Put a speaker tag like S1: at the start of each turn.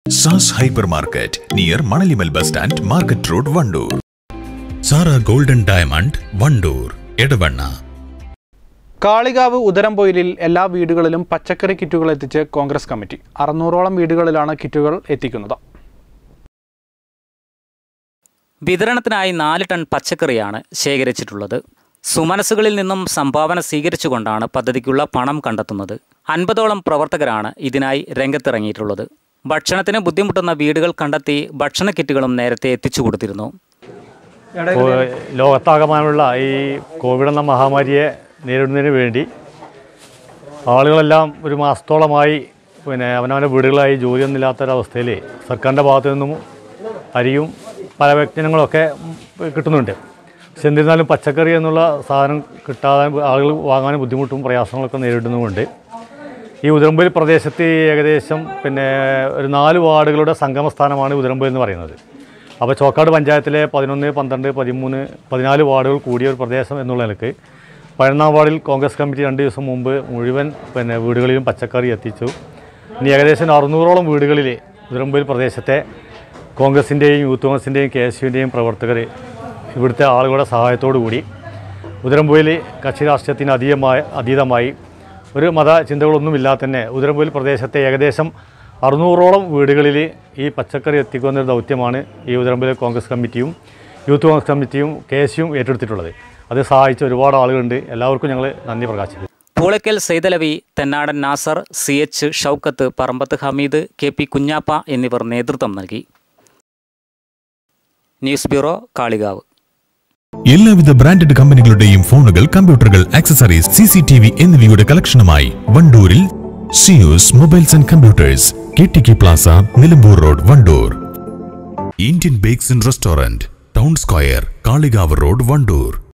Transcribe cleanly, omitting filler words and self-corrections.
S1: SAS Hypermarket near Manalimal Bus Stand, Market Road, Vandoor. Sara Golden Diamond, Vandoor, Edavanna.
S2: Kalikavu ഉദരംപൊയിലിൽ എല്ലാ വീടുകളിലും പച്ചക്കറി കിറ്റുകൾ എത്തിച്ച് കോൺഗ്രസ് കമ്മിറ്റി 600ഓളം വീടുകളിലാണ് കിറ്റുകൾ എത്തിക്കുന്നത്.
S3: വിതരണത്തിനായി 4 ടൺ പച്ചക്കറിയാണ് ശേഖരിച്ചിട്ടുള്ളത്. സുമനസുകളിൽ നിന്നും സംഭാവന സ്വീകരിച്ചുകൊണ്ടാണ് പദ്ധതിക്കുള്ള പണം കണ്ടെത്തുന്നത്. 50ഓളം പ്രവർത്തകരാണ് ഇതിനായി രംഗത്തിറങ്ങിയിട്ടുള്ളത്. ഭക്ഷണത്തിന് ബുദ്ധിമുട്ടുന്ന വീടുകൾ കണ്ടെത്തി ഭക്ഷണ കിറ്റുകളും നേരത്തെ എത്തിച്ചു കൊടുത്തിരുന്നു.
S4: ലോകത്താകമാനുള്ള ഈ കോവിഡ് എന്ന മഹാമാരിയെ നേരിടുന്നതിന് വേണ്ടി ആളുകളെല്ലാം ഒരു മാസത്തോളമായി അവനവൻ്റെ വീടുകളായി ജോലിയൊന്നുമില്ലാത്തൊരവസ്ഥയിൽ സർക്കാരിൻ്റെ ഭാഗത്തു നിന്നും അരിയും പല വ്യക്തികളൊക്കെ കിട്ടുന്നുണ്ട്. പക്ഷെ എന്നിരുന്നാലും പച്ചക്കറി എന്നുള്ള സാധനം കിട്ടാതെ ആളുകൾ വാങ്ങാനും ബുദ്ധിമുട്ടും പ്രയാസങ്ങളൊക്കെ നേരിടുന്നുമുണ്ട്. ഈ ഉദരംപൊയിൽ പ്രദേശത്ത് ഏകദേശം ഒരു 4 വാർഡുകളുടെ സംഗമസ്ഥാനമാണ് ഉദരംപൊയിൽ എന്ന് പറയുന്നത്. അപ്പോൾ ചോക്കാട് പഞ്ചായത്തിലെ 11, 12, 13, 14 വാർഡുകൾ കൂടിയ ഒരു പ്രദേശം എന്നുള്ള നിലക്ക് 11ാം വാർഡിൽ കോൺഗ്രസ് കമ്മിറ്റി 2 ദിവസം മുമ്പ് മുഴുവൻ വീടുകളിലും പച്ചക്കറി എത്തിച്ചു. ഇനി ഏകദേശം 600ഓളം വീടുകളിൽ ഉദരംപൊയിൽ പ്രദേശത്തെ കോൺഗ്രസിൻ്റെയും യൂത്ത് കോൺഗ്രസിൻ്റെയും KSUവിൻ്റെയും പ്രവർത്തകർ ഇവിടുത്തെ ആളുകളുടെ സഹായത്തോടു കൂടി ഉദരംപൊയിൽ കക്ഷി രാഷ്ട്രീയത്തിന് അതീതമായി ഒരു മത ചിന്തകളൊന്നുമില്ലാതെ തന്നെ ഉദരംപൊയിൽ പ്രദേശത്തെ ഏകദേശം 600ഓളം വീടുകളിൽ ഈ പച്ചക്കറി എത്തിക്കുന്ന ദൗത്യമാണ് ഈ ഉദരംപൊയിൽ കോൺഗ്രസ് കമ്മിറ്റിയും യൂത്ത് കോൺഗ്രസ് കമ്മിറ്റിയും KSUവും ഏറ്റെടുത്തിട്ടുള്ളത്. അത് സഹായിച്ച ഒരുപാട് ആളുകളുണ്ട്. എല്ലാവർക്കും ഞങ്ങൾ നന്ദി പ്രകാശിപ്പിക്കുന്നു.
S3: പൂളയ്ക്കൽ സൈതലവി, തെന്നാടൻ നാസർ, CH ഷൗക്കത്ത്, പറമ്പത്ത് ഹമീദ്, KP കുഞ്ഞാപ്പ എന്നിവർ നേതൃത്വം നൽകി. News bureau, Kalikavu.
S1: എല്ലാവിധ ബ്രാൻഡഡ് കമ്പനികളുടെയും ഫോണുകൾ, കമ്പ്യൂട്ടറുകൾ, ആക്സസറീസ്, CCTV എന്നിവയുടെ കളക്ഷനുമായി വണ്ടൂരിൽ Zeus mobiles and computers, KTK plaza, Nilambur road, Wandoor. Indian bakes and restaurant, town square, Kalikavu road, Wandoor.